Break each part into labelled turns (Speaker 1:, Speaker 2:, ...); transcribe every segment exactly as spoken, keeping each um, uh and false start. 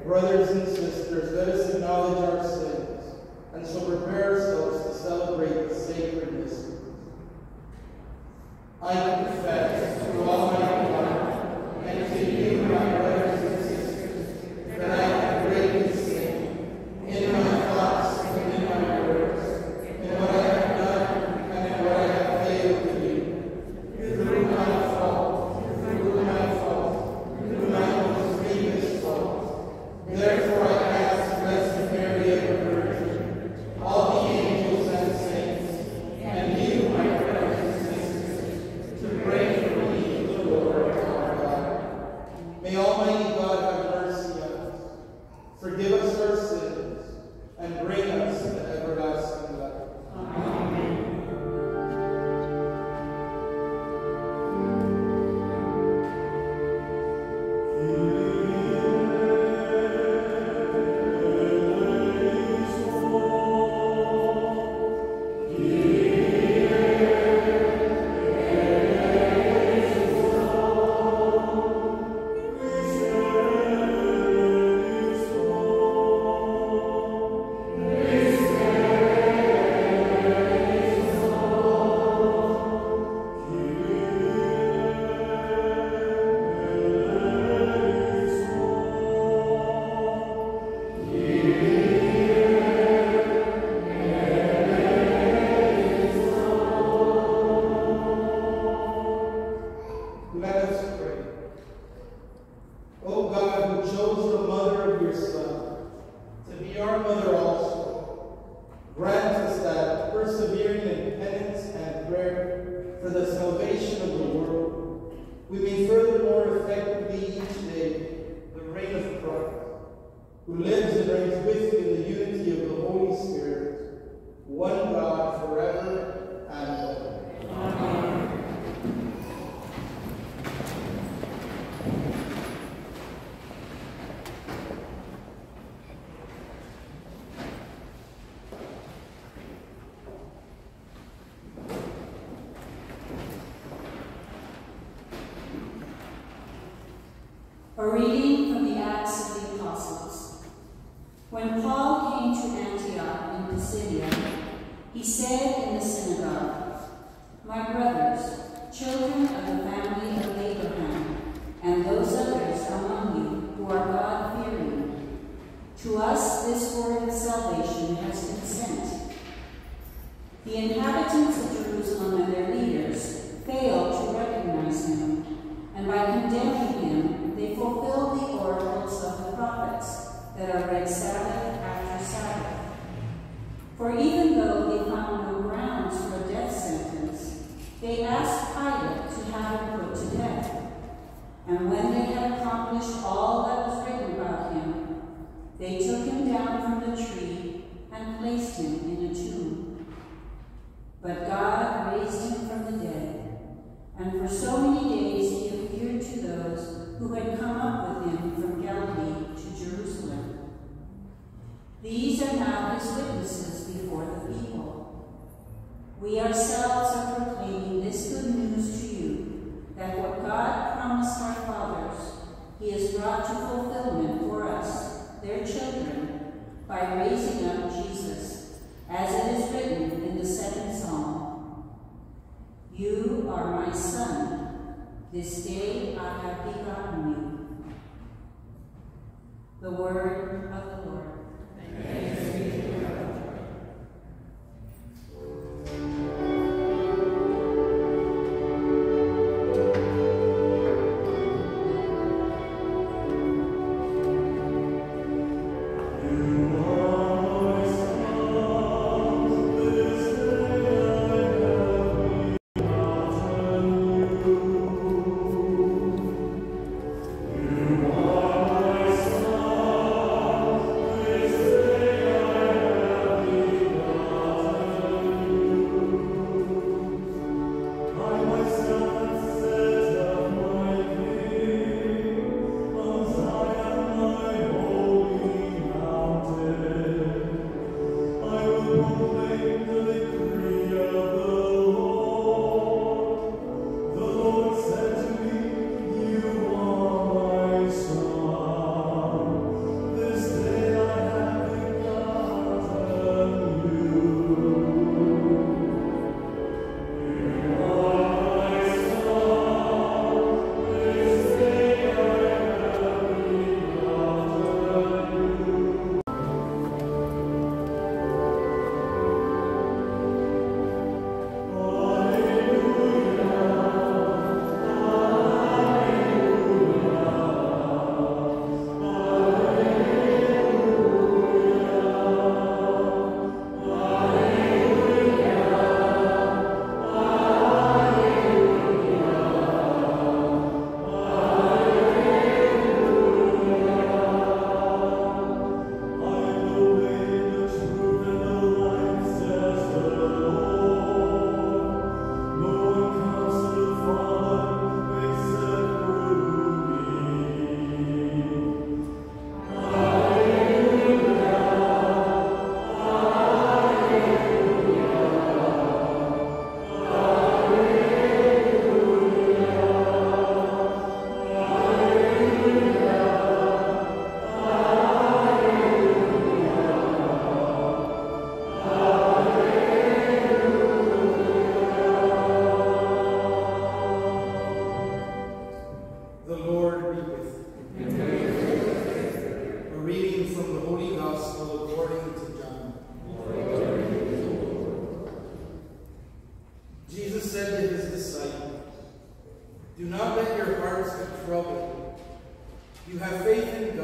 Speaker 1: Brothers and sisters, let us acknowledge our sins, and so prepare ourselves to celebrate the sacred mysteries. I confess to Almighty God and to you, my brothers and sisters, that I have greatly sinned in my thoughts and in my words, in what I have done and in what I have failed to do, through my fault, through my fault, through my most grievous fault. Therefore I ask Blessed Mary, ever Virgin, all the angels and saints, and you, my brothers and sisters, to pray for me to the Lord our God. May Almighty God have mercy on us, forgive us our sins, and bring us to everlasting life. Amen.
Speaker 2: A reading from the Acts of the Apostles. When Paul came to Antioch in Pisidia, he said in the synagogue, "My brothers, children of the family of Abraham, and those others among you who are God-fearing, to us this word of salvation has been sent." The inhabitants of Jerusalem and their leaders failed to recognize him, and by condemning him, they fulfilled the oracles of the prophets that are read Sabbath after Sabbath. For even though they found no grounds for a death sentence, they asked Pilate to have him put to death. And when they had accomplished all that was written about him, they took him down from the tree and placed him in a tomb. But God raised him from the dead, and for so many days he appeared to those who had come up with him from Galilee to Jerusalem. These are now his witnesses before the people. We ourselves are proclaiming this good news to you, that what God promised our fathers, he has brought to fulfillment for us, their children, by raising up Jesus, as it is written in the second Psalm. "You are my son. This day I have begotten you." The word of the Lord. Thanks be to God.
Speaker 3: You are my son.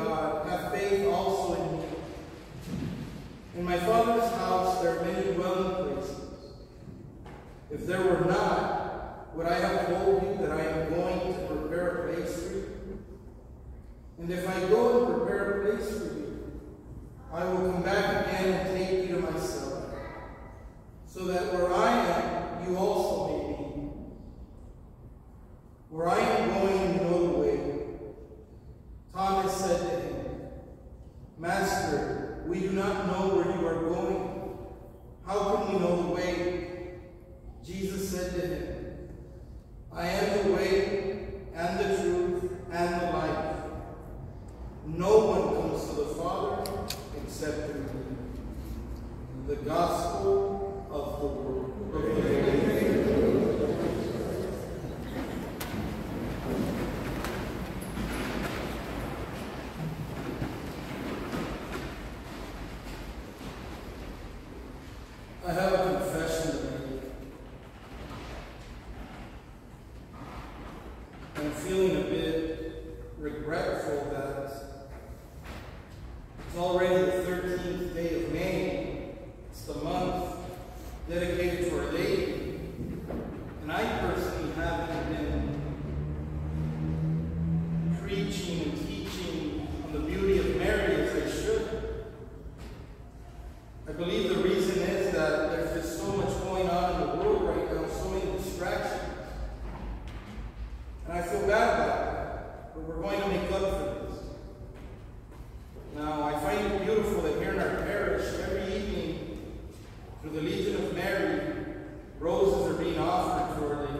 Speaker 1: God, have faith also in me. In my Father's house there are many dwelling places. If there were not, would I have told you that I am going to prepare a place for you? And if I go and prepare a place for you, I will come back again and take you to myself, so that where I am, you also may be. Where I am going, you know the way. Thomas said to him, Master, we do not know where you are going. How can we know the way? Jesus said to him, I am the way and the truth and the life. No one comes to the Father except through me. The gospel of the word. I have a confession to make. I'm feeling a bit regretful that it's already the thirteenth day of May. It's the month dedicated to Our Lady. And I personally haven't been preaching and teaching on the beauty of Mary as I should. I believe the reason is that there's just so much going on in the world right now, so many distractions. And I feel bad about that, but we're going to make up for this. Now, I find it beautiful that here in our parish, every evening, through the Legion of Mary, roses are being offered to Our Lady.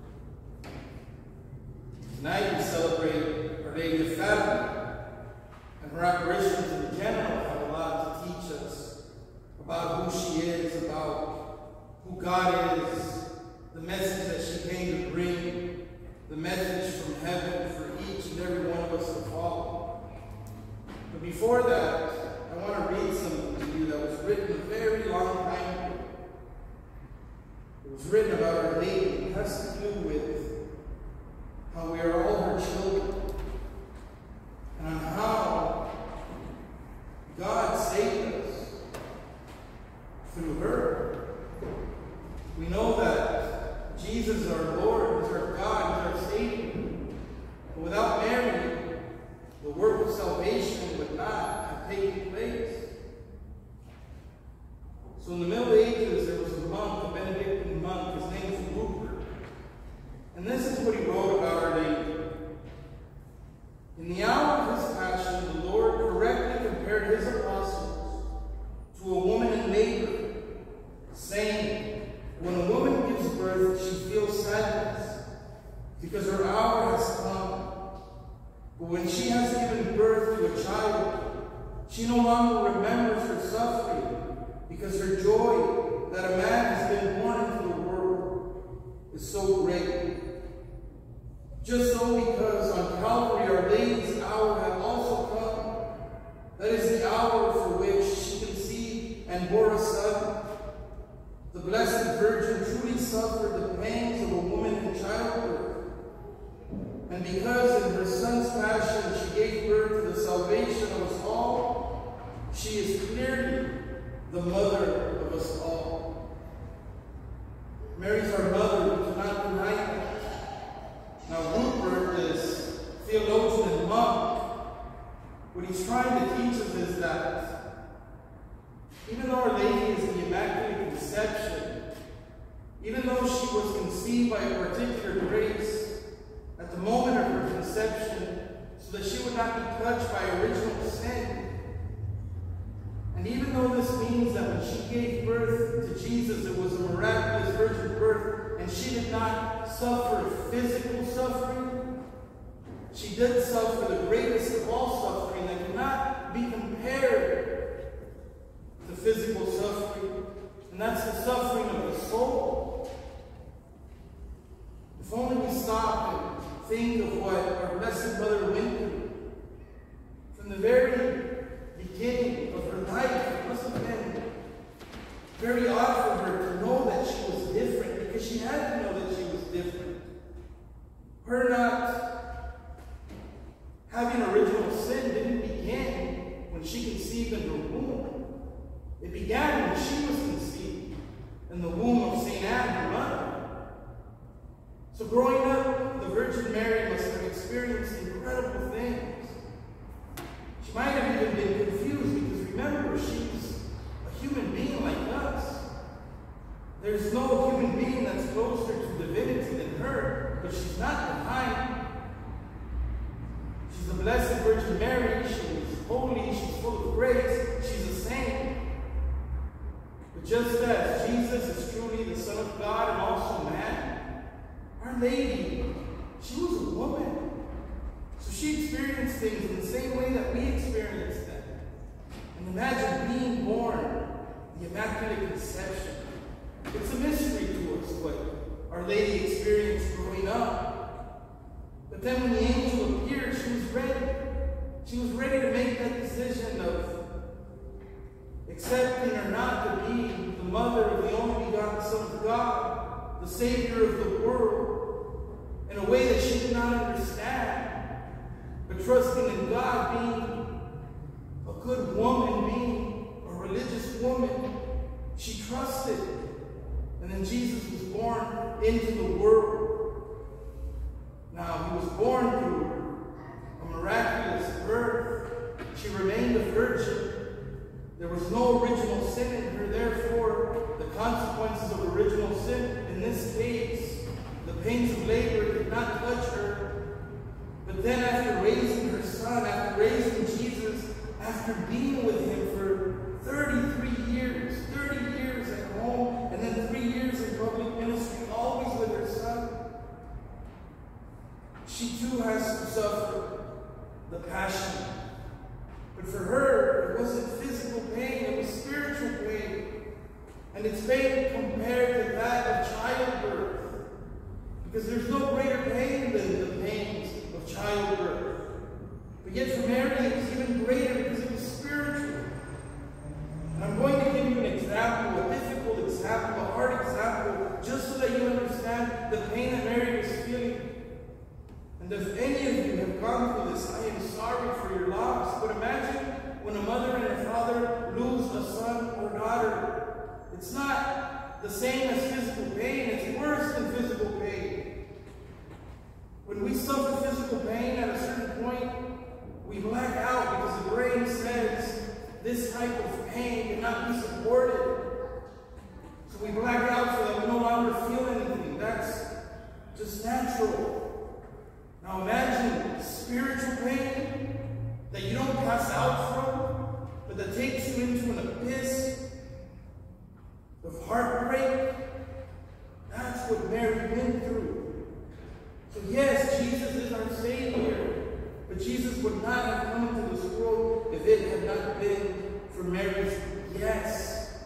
Speaker 1: Tonight we celebrate Our Lady of Fatima, and her apparitions in general have a lot to teach us about who she is, about who God is, the message that she came to bring, the message from heaven for each and every one of us to follow. But before that, I want to read something to you that was written a very long time ago. It was written about Our Lady. It has to do with how we are all her children, and on how God saved us through her. We know that Jesus, our Lord, is our God, is our Savior. But without Mary, the work of salvation would not have taken place. So in the Middle Ages, there was a monk, a Benedictine monk. His name was Rupert. And this is what he wrote about Our Lady. In the hour of his passion, the Lord correctly compared his apostles to a woman in labor, saying, when a woman gives birth, she feels sadness, because her hour has come. But when she has given birth to a child, she no longer remembers her suffering, because her joy that a man has been born into the world is so great. Just so, because on Calvary Our Lady's hour had also come, that is the hour for which she conceived and bore a son. The Blessed Virgin truly suffered the pangs of a woman in childbirth. And because in her Son's passion she gave birth to the salvation of us all, she is clearly the mother of us all. Mary's our mother, we cannot deny that. Now Rupert, this theologian and monk, what he's trying to teach us is that even though Our Lady is the Immaculate Conception, even though she was conceived by a particular grace at the moment of her conception, so that she would not be touched by original sin, and even though this means that when she gave birth to Jesus, it was a miraculous virgin birth, and she did not suffer physical suffering, she did suffer the greatest of all suffering that cannot be compared to physical suffering, and that's the suffering of the soul. If only we stop and think of what our Blessed Mother went through. From the very beginning of her life, it must have been very odd for her to know that she was different, because she had to know that she was different. Her not having original sin didn't might have even been confused because remember, she's a human being like us. There's no human being that's closer to divinity than her, but she's not divine. She's the Blessed Virgin Mary. She's holy. She's full of grace. She's a saint. But just as Jesus is truly the Son of God and also man, Our Lady, she was a woman. So she experienced things in the same way that we experience them. And imagine being born, the Immaculate Conception. It's a mystery to us what Our Lady experienced growing up. But then when the angel appeared, she was ready. She was ready to make that decision of accepting or not to be the mother of the only begotten Son of God, the Savior of the world, in a way that she did not understand. But trusting in God, being a good woman, being a religious woman, she trusted. And then Jesus was born into the world. Now, he was born through a miraculous birth. She remained a virgin. There was no original sin in her. Therefore, the consequences of original sin, in this case, the pains of labor, did not touch her. But then after raising her son, after raising Jesus, after being with him for thirty-three years, thirty years at home, and then three years in public ministry, always with her son, she too has to suffer the passion. But for her, it wasn't physical pain, it was spiritual pain. And it's pain compared to that of childbirth. Because there's no greater pain than the pains of childbirth. But yet for Mary, it was even greater because it was spiritual. And I'm going to give you an example, a difficult example, a hard example, just so that you understand the pain that Mary was feeling. And if any of you have gone through this, I am sorry for your loss. But imagine when a mother and a father lose a son or daughter. It's not the same as physical pain. It's worse than physical pain. When we suffer physical pain at a certain point, we black out because the brain says this type of pain cannot be supported. So we black out so that we no longer feel anything. That's just natural. Now imagine spiritual pain that you don't pass out from, but that takes you into an abyss of heartbreak. That's what Mary went through. So yes, Jesus is our Savior, but Jesus would not have come into this world if it had not been for Mary's yes.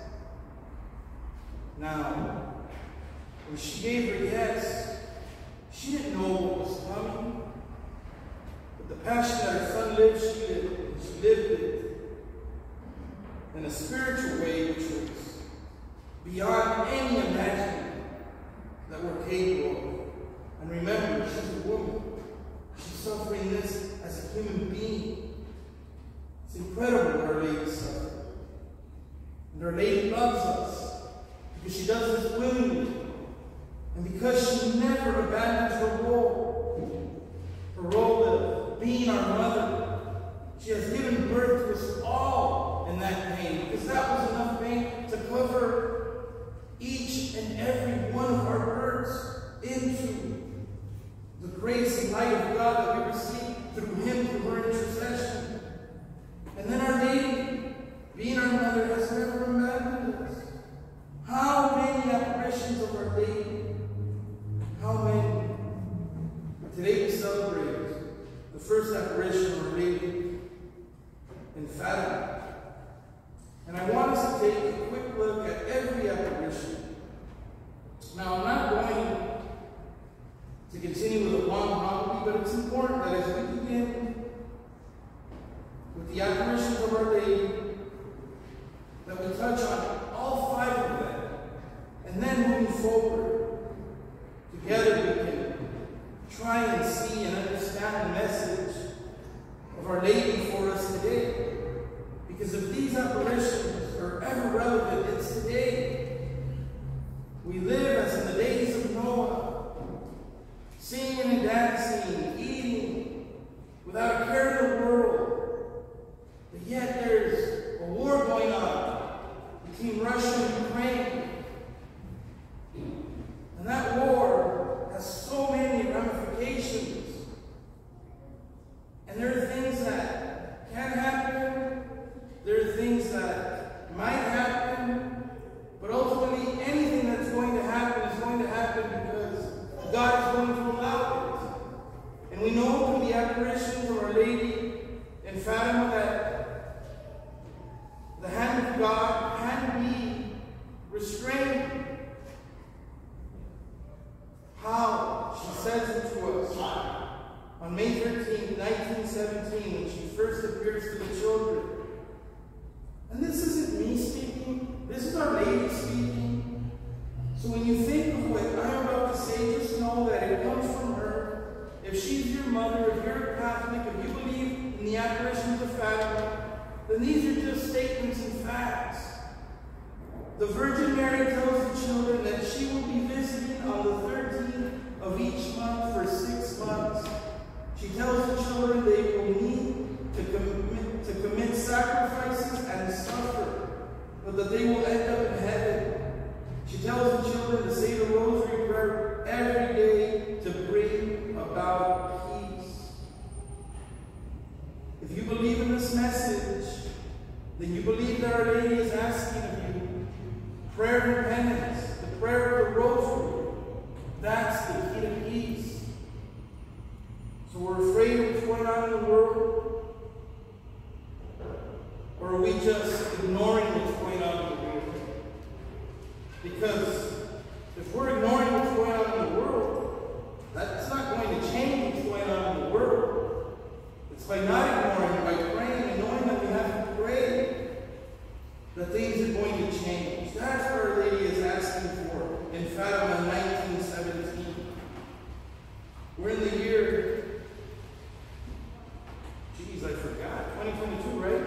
Speaker 1: Now, when she gave her yes, she didn't know what was coming. But the passion that her son lived, she lived, and she lived it in a spiritual way, which was beyond any imagining that we're capable of. And remember, she's a woman. She's suffering this as a human being. It's incredible what Our Lady suffered. And Our Lady loves us because she does this willingly. And because she never abandons her role, her role of being our mother, she has given birth to us all in that pain, because that was enough pain to cover each and every one of our births into the grace and light of God that we receive through Him, through her intercession. And then Our Lady, being our mother, has never abandoned us. How many apparitions of Our Lady? How many? Today we celebrate the first apparition of Our Lady in Fatima. And I want us to take a quick look at every apparition. Now, I'm not going to continue with a long homily, but it's important that as we begin with the apparitions of Our Lady, that we touch on all five of them. And then moving forward, together we can try and see and understand the message of Our Lady for us today. Because if these apparitions are ever relevant, it's today. We live as in the days of Noah, singing and dancing, eating, without a care in the world. Fatima that the hand of God can be restrained. How? She says it to us on May thirteenth, nineteen seventeen, when she first appears to the children. And this isn't me speaking, this is Our Lady speaking. So when you think of what I'm about to say, just know that it comes from her. If she's your mother, if you're a Catholic, if you believe in the apparitions of Fatima, then these are just statements and facts. The Virgin Mary tells the children that she will be visiting on the thirteenth of each month for six months. She tells the children they will need to commit, to commit sacrifices and suffer, but that they will end up in heaven. She tells the children to say the Rosary Prayer every day to bring about peace. If you believe in this message, then you believe that Our Lady is asking of you prayer and penance, the prayer of the Rosary. That's the key to peace. So we're afraid of what's going on in the world? Or are we just ignoring what's going on in the world? Because if we're ignoring what's going on in the world, that's not going to change what's going on in the world. It's by not ignoring it, by praying and knowing that we have to pray, that things are going to change. That's what Our Lady is asking for in Fatima in nineteen seventeen. We're in the year, geez, I forgot, twenty twenty-two, right?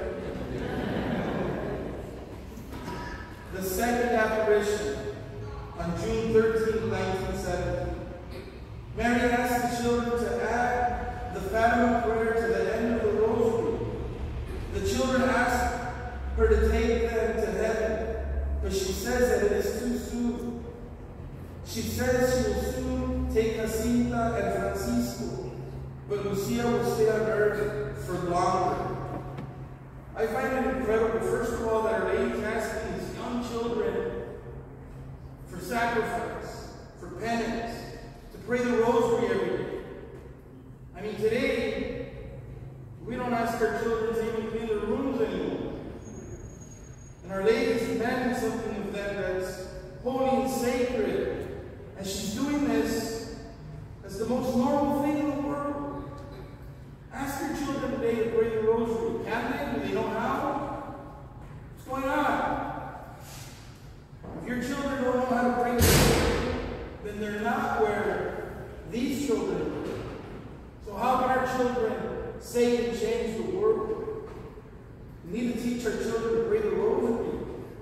Speaker 1: The second apparition on June thirteenth, nineteen seventeen. Mary asked the children to add the Fatima prayer to the end of the Rosary. The children asked her to take them to heaven, but she says that it is too soon. She says she will soon take Jacinta and Francisco, but Lucia will stay on earth for longer. I find it incredible, first of all, that Our Lady is asking these young children for sacrifice, for penance, to pray the Rosary every day. I mean, today, we don't ask our children to even clean their rooms anymore. And Our Lady is demanding something of them that's holy and sacred. And she's doing this as the most normal thing in the world. Ask your children today to pray the Rosary. Can they? Do they know how? What's going on? If your children don't know how to pray the Rosary, then they're not where these children are. So how can our children save and change the world? We need to teach our children to pray the Rosary.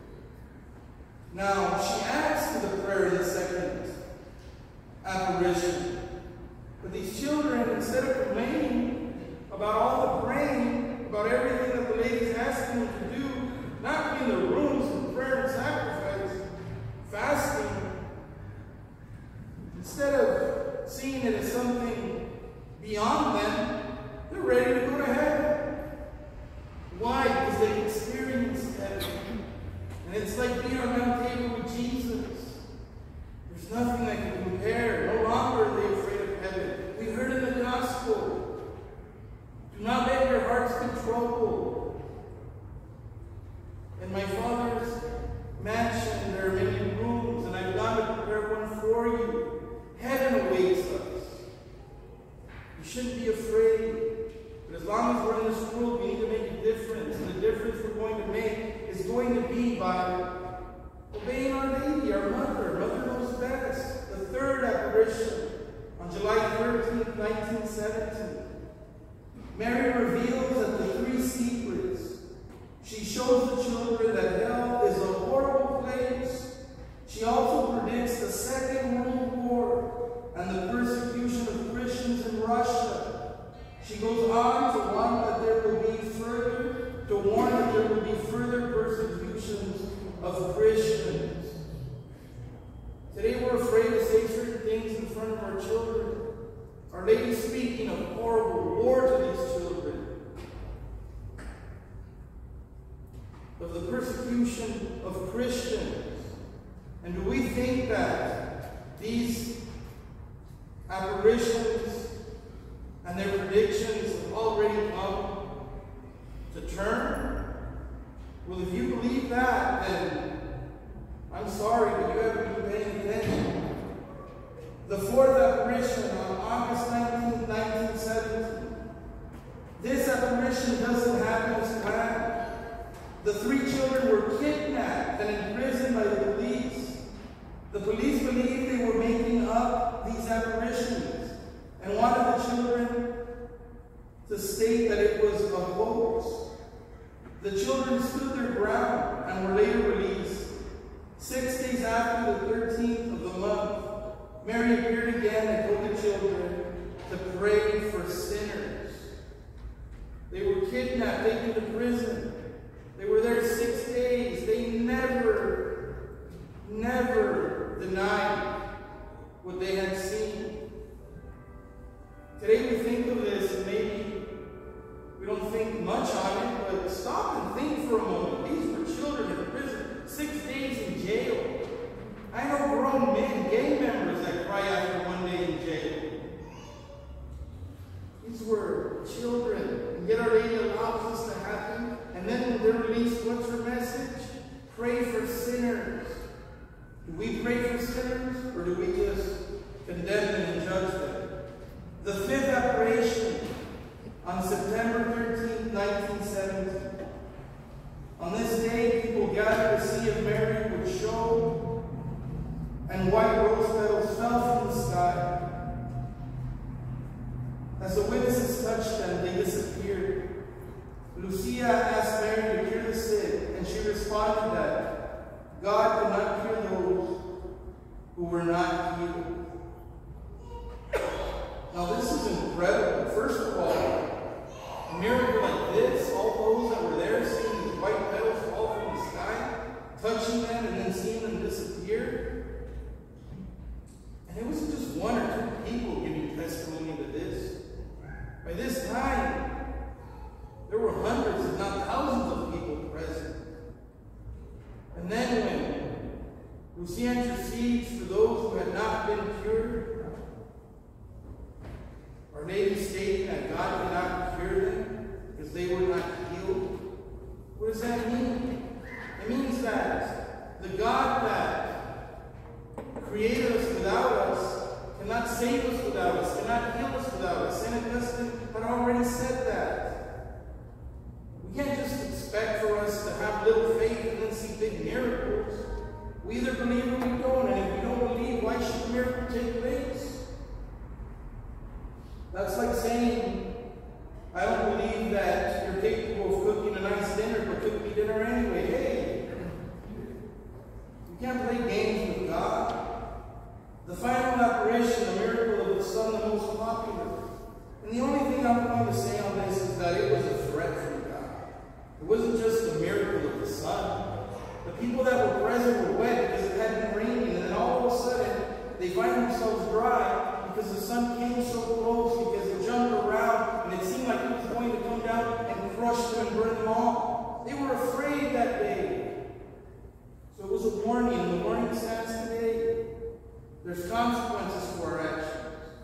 Speaker 1: Now, she adds to the prayer in the second apparition. But these children, instead of complaining about all the praying, about everything that the lady is asking them to do, not clean their rooms and prayer and sacrifice, fasting, instead of seeing it as something beyond them, they're ready to go to heaven. Why? Because they experienced heaven. And it's like being around the table with Jesus. There's nothing that can compare. No longer are they afraid of heaven. We heard in the gospel, do not let your hearts be troubled. In my Father's mansion there are many rooms, and I've gone to prepare one for you. Heaven awaits us. You shouldn't be afraid. But as long as we're in this world, we need to make a difference. And the difference we're going to make is going to be by obeying Our Lady, our mother. Mother knows best. The third apparition on July thirteenth, nineteen seventeen. Mary reveals that the three secrets. She shows the children that hell is a horrible place. She also predicts the Second World War and the persecution of Christians in Russia. She goes on to warn that there will be further, to warn that there will be further persecutions of Christians. Today we're afraid to say certain things in front of our children. Our Lady speaking of horrible war to these children, of the persecution of Christians. And do we think that these apparitions and their predictions have already come? to turn? Well, if you believe that, then I'm sorry, but you haven't been paying attention. The fourth apparition on August nineteenth, nineteen seventeen. This apparition doesn't happen as planned. The three children were kidnapped and imprisoned by the police. The police believed they were making up these apparitions and wanted the children to state that it was a hoax. The children stood their ground and were later released. Six days after the thirteenth of the month, Mary appeared again and told the children to pray for sinners. They were kidnapped, taken to prison. They were there six days. They never, never denied what they had seen. Today we think of this and maybe we don't think much on it, but stop and think for a moment. These were children in prison, six days in jail. I know grown men, gang members that cry after one day in jail. These were children, and yet Our Lady allows this to happen. And then when they're released, what's her message? Pray for sinners. Do we pray for sinners, or do we just condemn them and judge them? The fifth apparition on September thirteenth, nineteen seventeen. On this day, people gathered to see if Mary would show, and white rose petals fell from the sky. As the witnesses touched them, they disappeared. Lucia asked Mary to cure the sick, and she responded that God could not cure those who were not healed. Now this is incredible. First of all, a miracle like this, all those that were there seeing these white petals fall from the sky, touching them and then seeing them disappear. And it wasn't just one or two people giving testimony to this. By this time, there were hundreds, if not thousands of people present. And then when Lucia intercedes for those who had not been cured, Our Lady stating that God could not cure them because they were not healed. What does that mean? It means that the God that created us without us cannot save us without us, cannot heal us without us. Saint Augustine had already said that. We can't just expect for us to have little faith and then see big miracles. We either believe or we don't, and if we don't believe, why should the miracle take place? That's like saying, I don't believe that you're capable of cooking a nice dinner, but cook me dinner anyway. Hey, you can't play games with God. The final apparition, the miracle of the sun, the most popular. And the only thing I'm going to say on this is that it was a threat from God. It wasn't just the miracle of the sun. The people that were present were wet because it had been raining, and then all of a sudden, they find themselves dry because the sun came so close, because it jumped around, and it seemed like it was going to come down and crush them and burn them all. They were afraid that day. So it was a warning, and the warning stands today. There's consequences to our actions.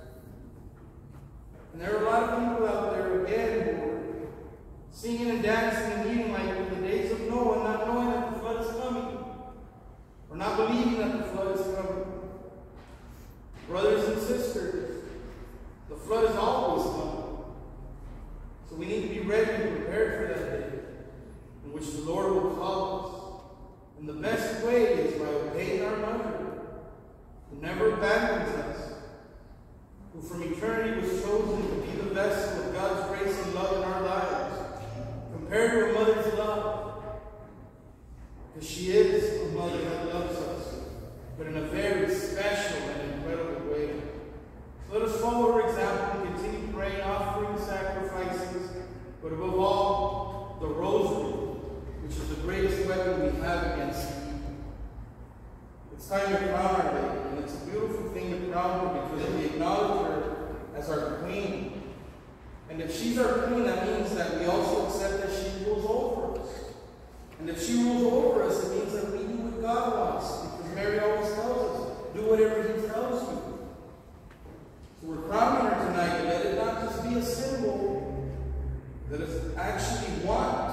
Speaker 1: And there are a lot of people out there, again, who are singing and dancing and eating like in the days of Noah, not knowing that the flood is coming, or not believing that the flood is coming. Brothers and sisters, the flood is always coming. So we need to be ready and prepared for that day, in which the Lord will call us. And the best way is by obeying our mother, who never abandons us, who from eternity was chosen to be the vessel of God's grace and love in our lives, compared to a mother's love. Because she is a mother that loves us, but in a very special and incredible way. So let us follow her example and continue praying, offering sacrifices, but above all, the rosary, which is the greatest weapon we have against evil. It's time to crown Our Lady, and it's a beautiful thing to crown her because we acknowledge her as our queen. And if she's our queen, that means that we also accept that she rules over us. And if she rules over us, it means that we do what God wants, because Mary always tells us, do whatever He tells you. So we're crowning her tonight, but let it not just be a symbol, let us actually want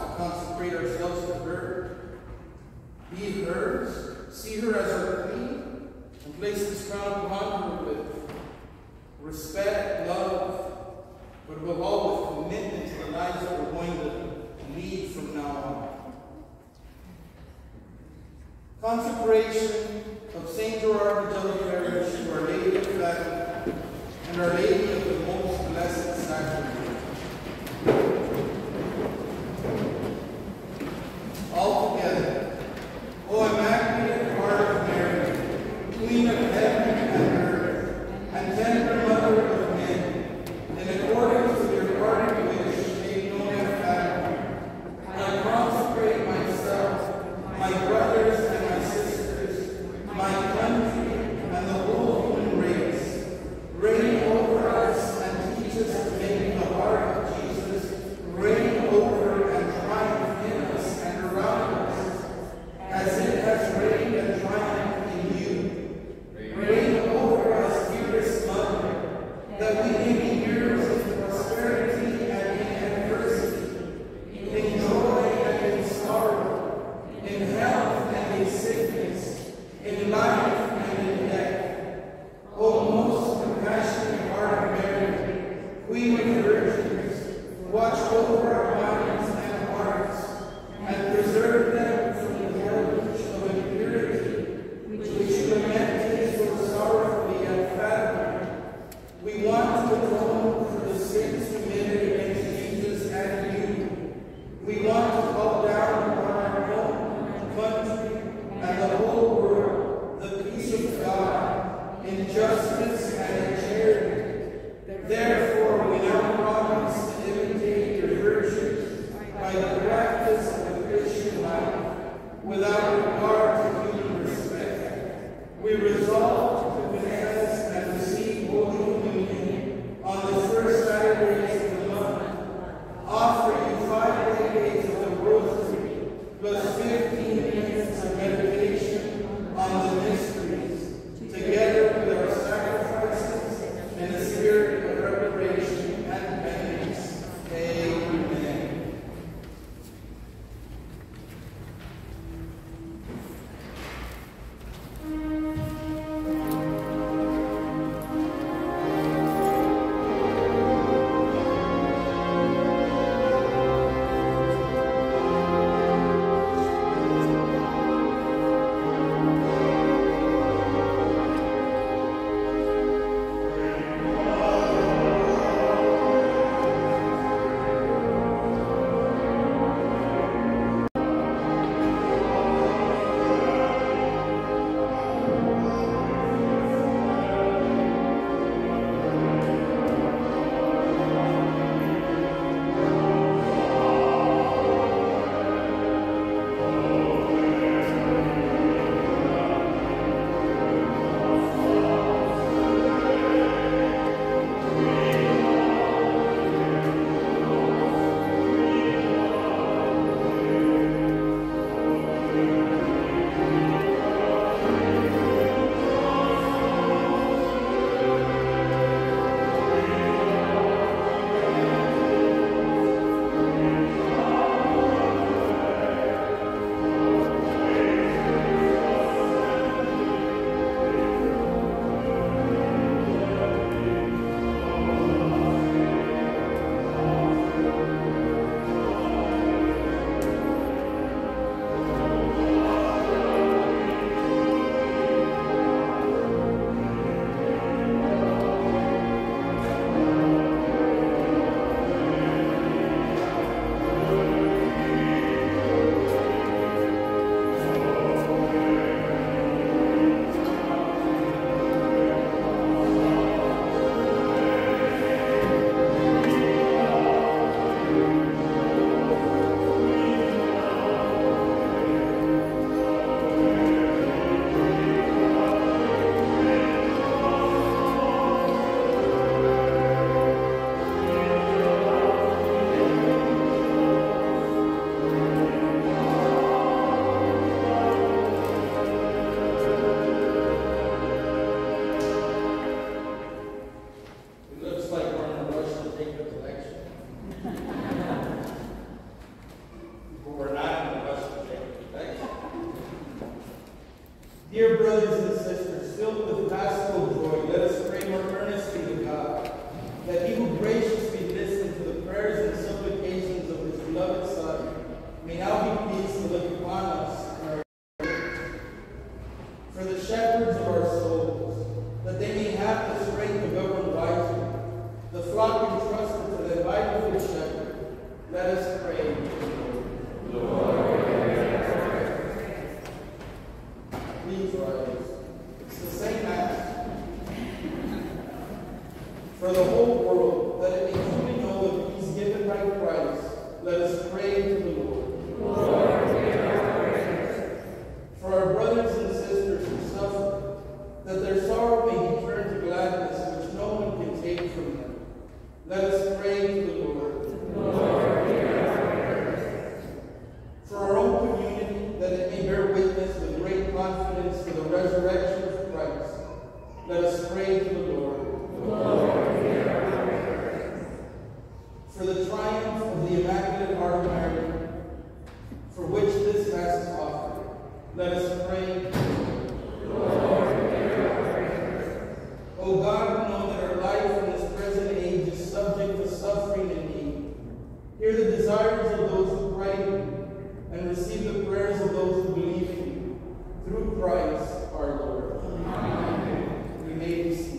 Speaker 1: be hers, see her as our queen, and place this crown upon her with respect, love, but above all with commitment to the lives that we're going to lead from now on. Consecration of Saint Gerard Majella Church to Our Lady of Fatima and Our Lady of the Most Blessed Sacrament. All together, O Immaculate Heart of Mary, Queen of heaven and earth, and tender Mother of men, in accordance with your parting wish made known at Fatima, I consecrate myself, my brothers and my sisters, my country, and the whole human race. Reign over us and teach us to make the heart of Jesus reign over and triumph in us and around us, as it has reigned and triumphed in you. Reign over us, dearest Mother, that we may be yours in prosperity and in adversity, in joy and in sorrow, in health and in sickness, in life and in death. O most compassionate Heart of Mary, Queen of Virgins, watch over our minds and hearts, and preserve them from the deluge of impurity, which you lamented so sorrowfully at Fatima. We want to atone for the sins committed against Jesus and you. We want to call down upon our home, country, and the whole world the peace of God, in justice and in charity. Therefore, we now promise to imitate your virtues by the practice of the Christian life, without regard to human respect. We resolve to confess and receive Holy Communion on the first Saturdays of the month, offer you five decades of the Rosary, plus fifteen minutes of meditation on the mysteries, together with our sacrifices in a spirit of reparation and penance. Amen. Dear brothers and sisters, filled with paschal joy, let us pray more earnestly to God, that he will graciously listen to the prayers and supplications of his beloved Son, may now be pleased to look upon us and our for the shepherds of our souls, that they may have the strength to govern wisely, the flock entrusted to them by the good shepherd, let us pray. Lord, please rise. It's the same Mass. For the whole world, that it may truly know the peace given by Christ, let us pray to the Lord. Lord, hear our prayers. For our brothers and sisters who suffer, that their sorrow may be turned to gladness which no one can take from them, let us pray to the Lord. Lord, hear our prayers. For our own community, that it may bear witness with great confidence to the resurrection of Christ, let us pray to the Lord. Lord, hear our prayers. For the triumph of the Immaculate Heart of Mary, for which this Mass is offered, let us pray. Lord, hear our prayers. O God, who know that our life in this present age is subject to suffering and need, hear the desires of those who pray to you, and receive the prayers of those who believe in you, through Christ our Lord. Amen. We may be seated.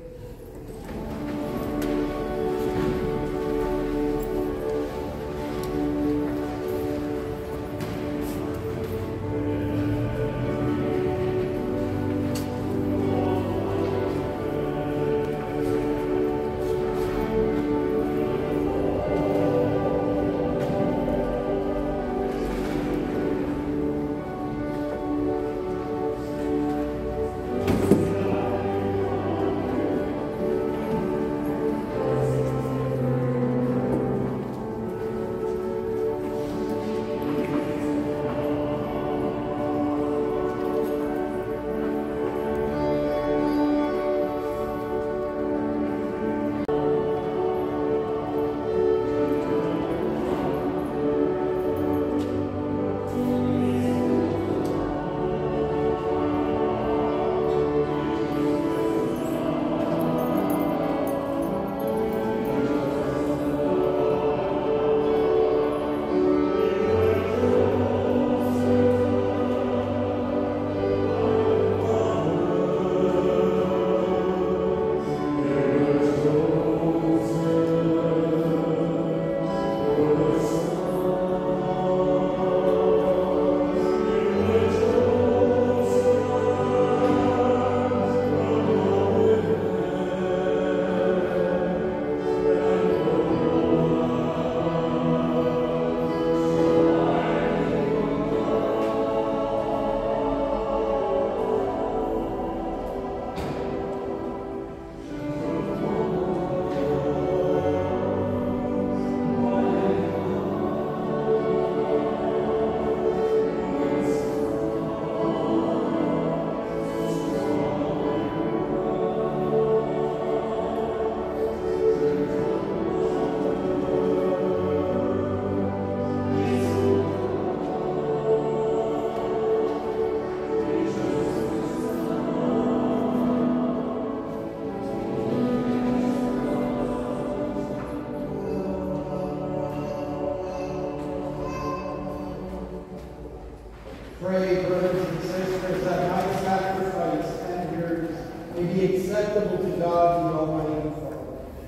Speaker 1: Pray, brothers and sisters, that my sacrifice and yours may be acceptable to God, the Almighty Father.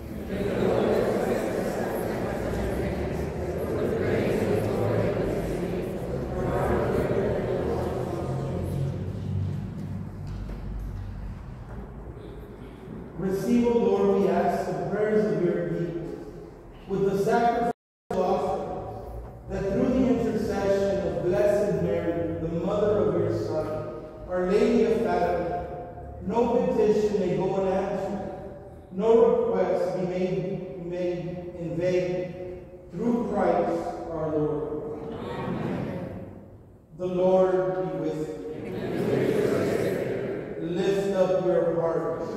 Speaker 1: Receive, O Lord, we ask, the prayers of your people, with the sacrifice offered, that through the intercession of Blessed Mary, the Mother of your Son, Our Lady of Fatima, no petition may go unanswered, no request be made, made in vain, through Christ our Lord. Amen. The Lord be with you. And with your spirit. Lift up your hearts.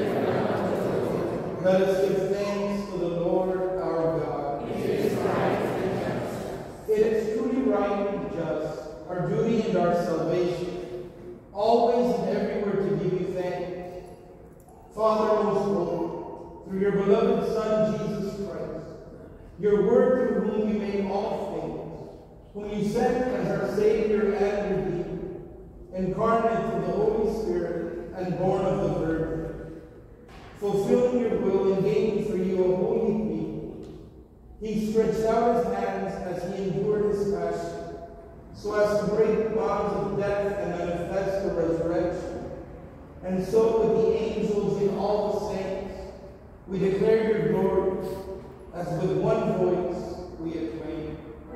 Speaker 1: Let us give thanks to the Lord our God. It is right and just. It is truly right and just, our duty and our salvation, always and everywhere to give you thanks. Father most holy, through your beloved Son, Jesus Christ, your word through whom you made all things, whom you sent as our Savior and Redeemer, incarnate through the Holy Spirit and born of the Virgin, fulfilling your will and gaining for you a holy people. He stretched out his hands as he endured his passion, so as to break the bonds of death and manifest the resurrection. And so with the angels and all the saints, we declare your glory, as with one voice we acclaim.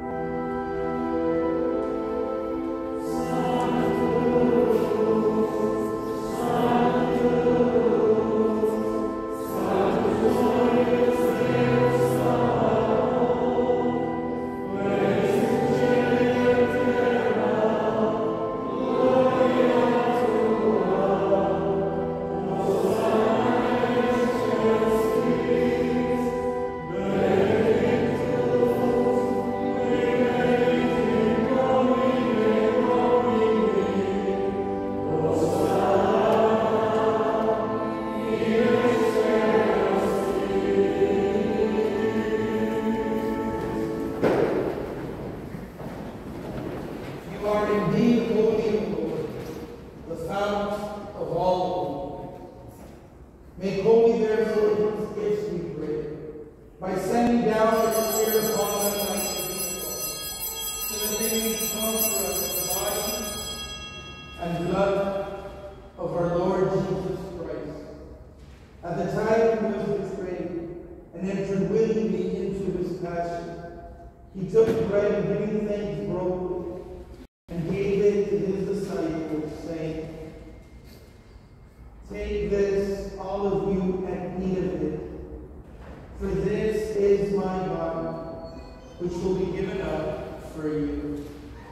Speaker 1: He took bread and giving thanks broke it, and gave it to his disciples, saying, "Take this, all of you, and eat of it, for this is my body, which will be given up for you."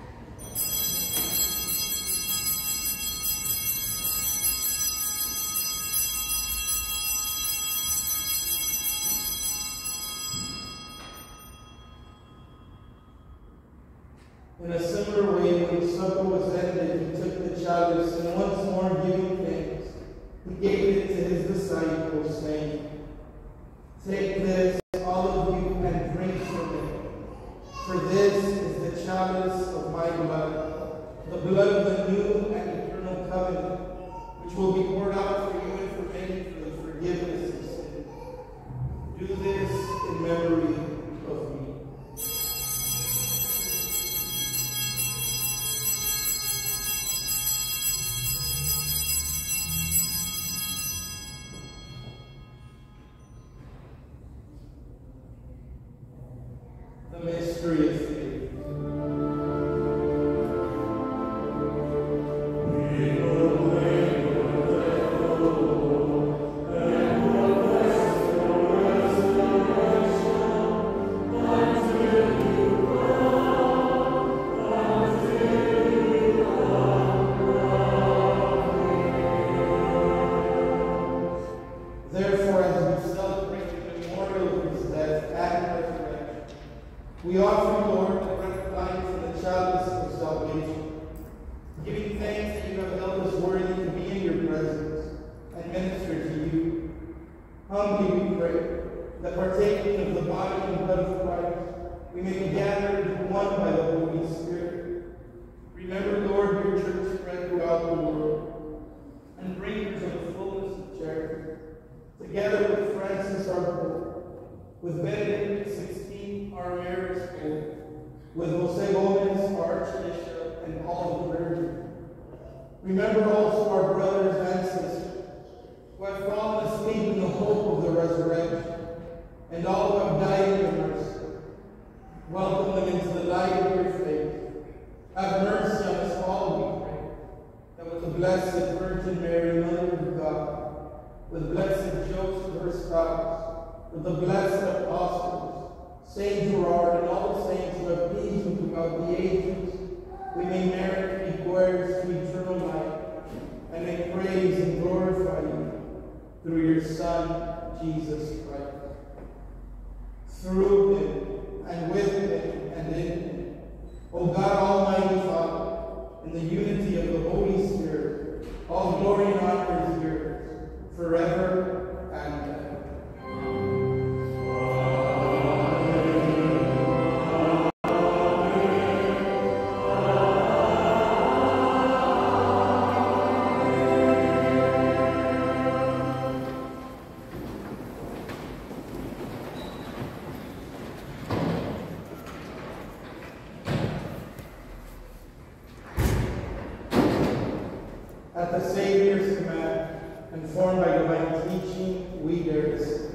Speaker 1: In a similar way, when supper was ended, he took the chalice, and once more giving thanks, he gave it to his disciples, saying, "Take this, all of you, and drink from it, for this is the chalice of my blood, the blood of the new and eternal covenant, which will be poured out for you and for many for the forgiveness of sin. Do this in memory of me." The mystery of faith. Therefore, as we celebrate the memorial of his death and resurrection, we offer you, Lord, the bread of life and the chalice of salvation, giving thanks that you have held us worthy to be in your presence and minister to you. Humbly we pray that, partaking of the body and blood of Christ, we may be gathered into one by the Holy Spirit. Remember, Lord, your church spread throughout the world, and bring her to the fullness of charity, together with Francis our Pope, with Benedict the sixteenth, our Emeritus Pope, with Jose Gomez, our Archbishop, and all the clergy. Remember also our brothers and sisters who have fallen asleep in the hope of the resurrection, and all who have died in your mercy. Welcome them into the light of your faith. Have mercy on us all, we pray, that with the Blessed Virgin Mary, Mother of God, with blessed Joseph, her spouse, with the blessed apostles, Saint Gerard, and all the saints who have pleased you throughout the ages, we may merit to be heirs to eternal life, and may praise and glorify you through your Son, Jesus Christ. Through him, and with him, and in him, O God, Almighty Father, in the unity of the Holy Spirit, All glory and honor is yours, forever and ever. At the Savior's command, informed by divine teaching, we dare to say,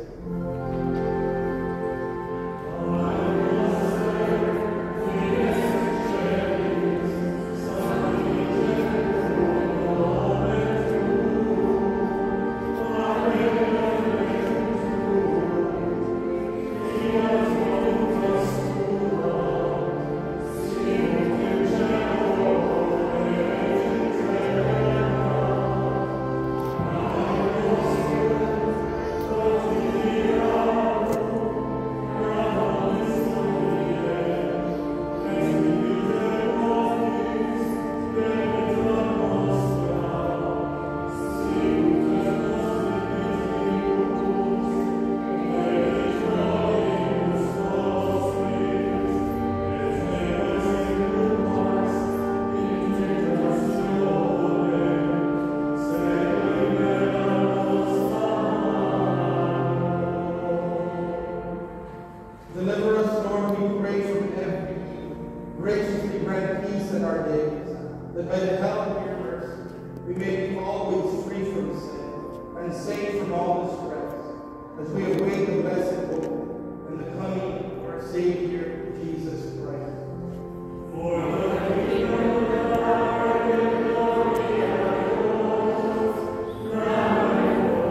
Speaker 1: deliver us, Lord, we pray, from every evil. Graciously grant peace in our days, that by the help of your mercy we may be always free from sin and safe from all distress, as we await the blessed hope and the coming of our Savior, Jesus Christ. For the kingdom and the power and the glory are yours, now and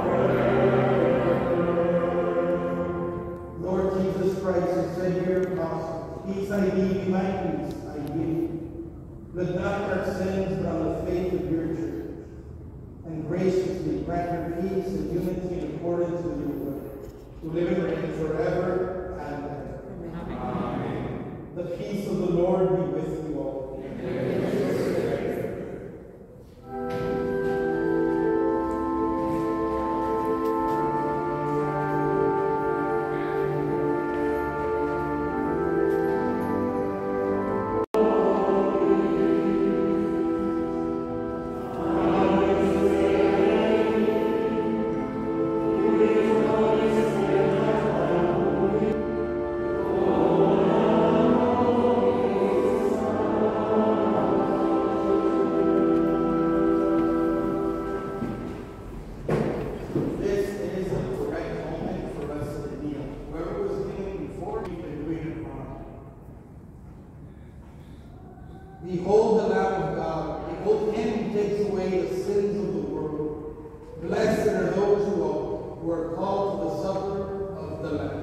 Speaker 1: forever. Lord Jesus Christ, who said to your apostles, peace I leave you, my peace I give you. Look not on our sins, but on the faith of your church, and graciously grant her peace and unity in accordance with your will, who live and reign forever and ever. Amen. The peace of the Lord be with you all. Amen. Behold the Lamb of God. Behold him who takes away the sins of the world. Blessed are those who are, who are called to the supper of the Lamb.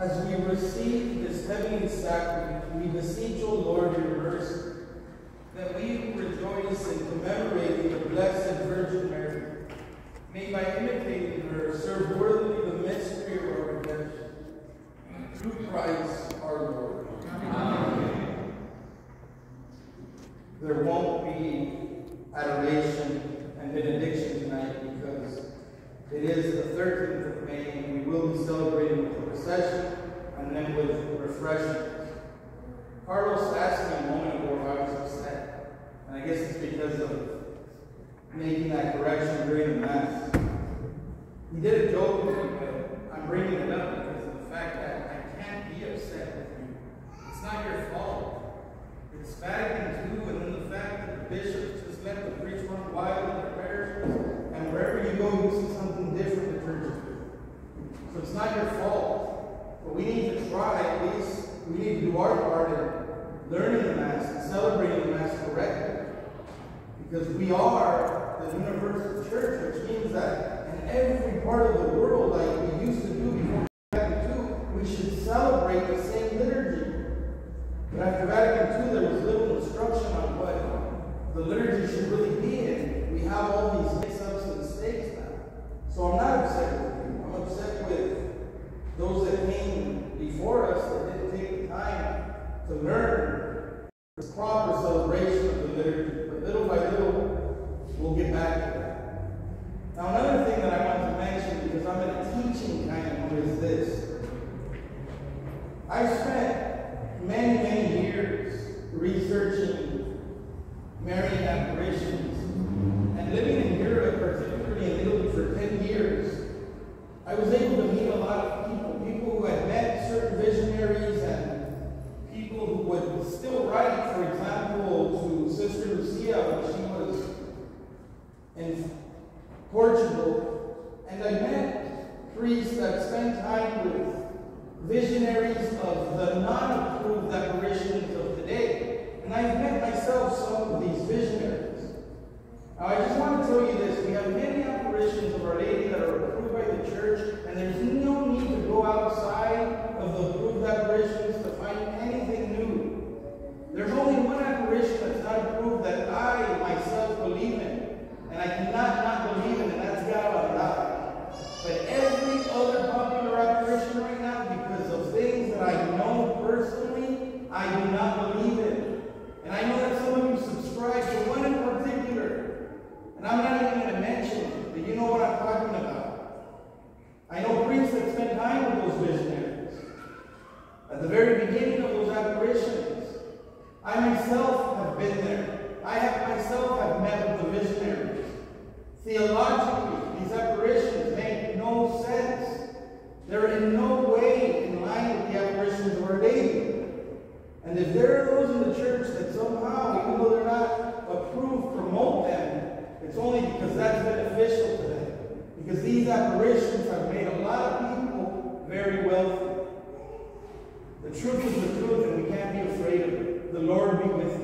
Speaker 1: As we receive this heavenly sacrament, we beseech, O Lord, your mercy, that we who rejoice in commemorating the Blessed Virgin Mary may, by imitating her, serve worthily the mystery of our redemption. Through Christ our Lord. Amen. There won't be adoration and benediction tonight because it is the thirteenth of May and we will be celebrating with a procession and then with refreshments. Carlos asked me a moment ago if I was upset, and I guess it's because of making that correction during the Mass. He did a joke with me, but I'm bringing it up because of the fact that I can't be upset with you. It's not your fault. It's Vatican two, and then the fact that the bishops just let the priest run wild in their parishes, and wherever you go, you see something different the church is doing. So it's not your fault. But we need to try, at least, we need to do our part in learning the Mass and celebrating the Mass correctly. Because we are the universal church, which means that in every part of the world, like we used to do before Vatican two, we should celebrate the same liturgy. But after Vatican two, there was little instruction on what the liturgy should really be in. We have all these mix-ups and mistakes now. So I'm not upset with you. I'm upset with those that came before us that didn't take the time to learn the proper celebration of the liturgy. But little by little, we'll get back to that. Now, another thing that I want to mention, because I'm in a teaching kind of mood, is this. I spent many, many years researching Marian apparitions, and living in Europe, particularly in Italy, for ten years, I was able to meet a lot of people, people who had met certain visionaries and people who would still write, for example, to Sister Lucia when she was in Portugal, and I met priests that spent time with visionaries of the non-approved apparitions of today. And I've met myself some of these visionaries. Now, I just want to tell you this. We have many apparitions of Our Lady that are approved by the Church, and there's no need to go outside of the approved apparitions to find anything new. There's only one apparition that's not approved that I myself believe in, and I cannot not believe in, and that's God. But every other popular apparition right now, because of things that I know personally, I do not believe in. And I know that some of you subscribe to one in particular, and I'm not even going to mention it, but you know what I'm talking about. I know priests that spend time with those visionaries. At the very beginning of those apparitions, I myself have been there. I have myself have met with the visionaries. Theologically, these apparitions make no sense. They're in no way in line with the apparitions of Our Lady. And if there are those in the church that somehow, even though they're not approved, promote them, it's only because that's beneficial to them. Because these apparitions have made a lot of people very wealthy. The truth is the truth, and we can't be afraid of it. The Lord be with you.